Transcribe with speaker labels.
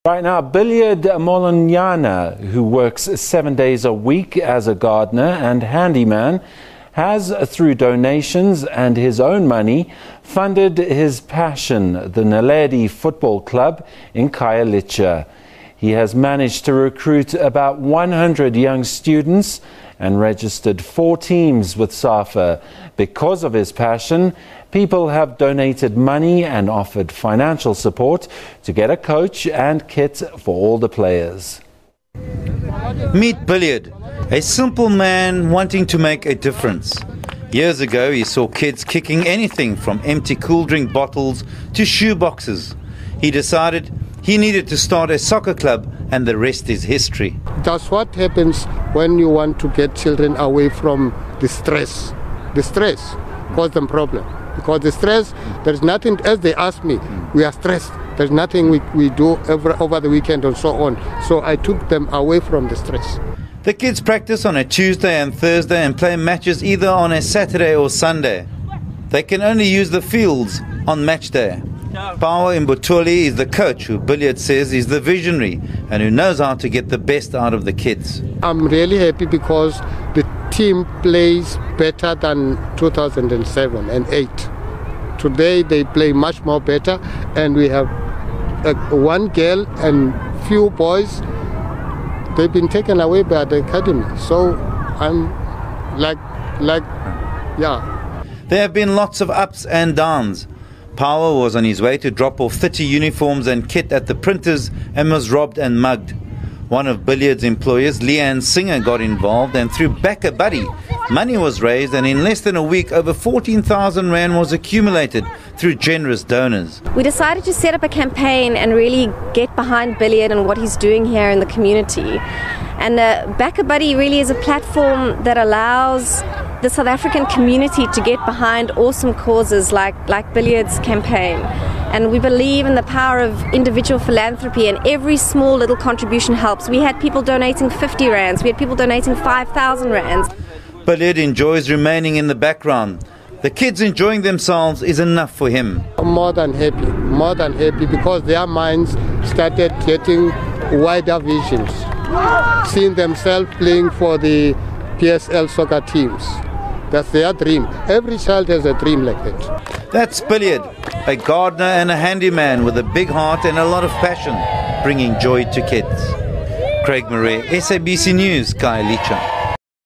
Speaker 1: Right now, Billiard Molonyana, who works 7 days a week as a gardener and handyman, has, through donations and his own money, funded his passion, the Naledi Football Club in Khayelitsha. He has managed to recruit about 100 young students and registered 4 teams with SAFA. Because of his passion, people have donated money and offered financial support to get a coach and kit for all the players.
Speaker 2: Meet Billiard, a simple man wanting to make a difference. Years ago, he saw kids kicking anything from empty cool drink bottles to shoe boxes. He decided he needed to start a soccer club, and the rest is history.
Speaker 3: That's what happens when you want to get children away from the stress. The stress causes them problem. Because the stress, there's nothing, as they ask me, we are stressed. There's nothing we do over the weekend and so on. So I took them away from the stress.
Speaker 2: The kids practice on a Tuesday and Thursday and play matches either on a Saturday or Sunday. They can only use the fields on match day. Power Mbutuli is the coach who Billiard says is the visionary and who knows how to get the best out of the kids.
Speaker 3: I'm really happy because the team plays better than 2007 and 8. Today they play much more better, and we have one girl and few boys. They've been taken away by the academy. So I'm yeah.
Speaker 2: There have been lots of ups and downs. Power was on his way to drop off 30 uniforms and kit at the printers and was robbed and mugged. One of Billiard's employers, Leanne Singer, got involved, and through Back a Buddy, money was raised, and in less than a week over 14,000 rand was accumulated through generous donors.
Speaker 4: We decided to set up a campaign and really get behind Billiard and what he's doing here in the community. And Back a Buddy really is a platform that allows the South African community to get behind awesome causes like Billiard's campaign. And we believe in the power of individual philanthropy, and every small little contribution helps. We had people donating 50 rands, we had people donating 5,000 rands.
Speaker 2: Billiard enjoys remaining in the background. The kids enjoying themselves is enough for him.
Speaker 3: I'm more than happy because their minds started getting wider visions, seeing themselves playing for the PSL soccer teams. That's their dream. Every child has a dream like that.
Speaker 2: That's Billiard, a gardener and a handyman with a big heart and a lot of passion, bringing joy to kids. Craig Murray, SABC News, Khayelitsha.